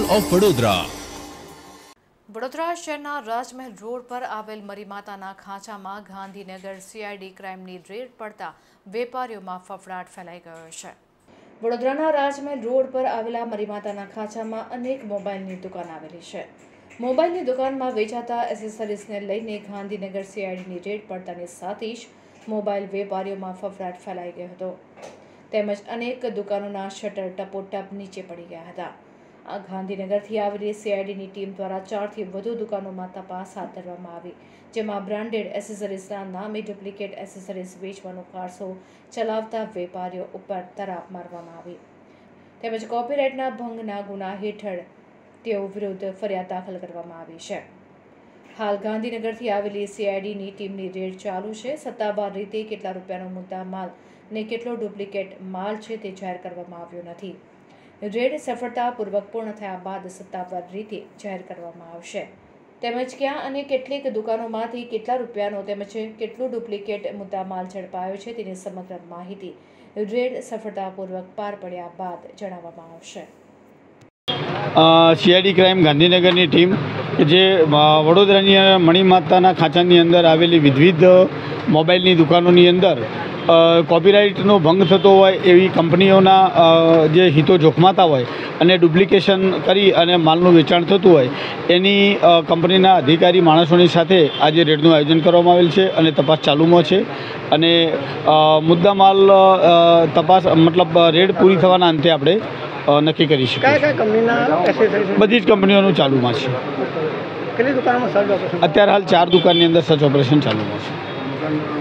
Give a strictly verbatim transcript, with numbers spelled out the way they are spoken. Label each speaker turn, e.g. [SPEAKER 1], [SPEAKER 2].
[SPEAKER 1] Of Vadodara.
[SPEAKER 2] Vadodara શહેરના રાજમહેલ road પર આવેલ મરીમાતાના ખાંચામાં ગાંધીનગર સીઆઈડી ક્રાઇમની રેડ પડતા વેપારીઓમાં ફફડાટ ફેલાઈ ગયો છે। વડોદરાના રાજમહેલ રોડ પર આવેલા મરીમાતાના ખાંચામાં અનેક મોબાઈલની દુકાન આવેલી છે। મોબાઈલની દુકાનમાં વેચાતા એસેસરીઝને લઈને ગાંધીનગર સીઆઈડીની રેડ પડતાની સાથે જ મોબાઈલ વેપારીઓમાં ફફડાટ ફેલાઈ ગયો હતો, તેમજ અનેક દુકાનોના શટર ટપોટપ નીચે પડી ગયા હતા। આ ગાંધીનગરથી આવેલી સીઆઈડીની ટીમ દ્વારા ચારથી વધુ દુકાનોમાં તપાસ હાથ ધરવામાં આવી, જેમાં બ્રાન્ડેડ એસેસરીઝના નામે ડુપ્લિકેટ એસેસરીઝ વેચવાનો કારસો ચલાવતા વેપારીઓ ઉપર તરાપ મારવામાં આવી, તેમજ કોપીરાઇટના ભંગના ગુના હેઠળ તેઓ વિરુદ્ધ ફરિયાદ દાખલ કરવામાં આવી છે। હાલ ગાંધીનગરથી આવેલી સીઆઈડીની ટીમની રેડ ચાલુ છે। સત્તાવાર રીતે કેટલા રૂપિયાનો મુદ્દા માલ ને કેટલો ડુપ્લિકેટ માલ છે તે જાહેર કરવામાં આવ્યો નથી। રેડ સફળતાપૂર્વક પૂર્ણ થયા બાદ સત્તાવાર રીતે જાહેર કરવામાં આવશે, તેમજ ક્યાં અને કેટલીક દુકાનોમાંથી કેટલા રૂપિયાનો તેમજ કેટલું ડુપ્લિકેટ મુદ્દામાલ ઝડપાયો છે તેની સમગ્ર માહિતી રેડ સફળતાપૂર્વક પાર પડ્યા બાદ જણાવવામાં આવશે।
[SPEAKER 3] સીઆઈડી ક્રાઇમ ગાંધીનગરની ટીમ જે વડોદરાની મણીમાતાના ખાંચાની અંદર આવેલી વિવિધ મોબાઈલની દુકાનોની અંદર કોપીરાઇટનો ભંગ થતો હોય એવી કંપનીઓના જે હિતો જોખમાતા હોય અને ડુપ્લિકેશન કરી અને માલનું વેચાણ થતું હોય એની કંપનીના અધિકારી માણસોની સાથે આજે રેડનું આયોજન કરવામાં આવેલ છે અને તપાસ ચાલુમાં છે અને મુદ્દામાલ તપાસ મતલબ રેડ પૂરી થવાના અંતે આપણે નક્કી કરી શકીએ। બધી જ કંપનીઓનું ચાલુમાં છે। અત્યારે હાલ ચાર દુકાનની અંદર સર્ચ ઓપરેશન ચાલુમાં છે।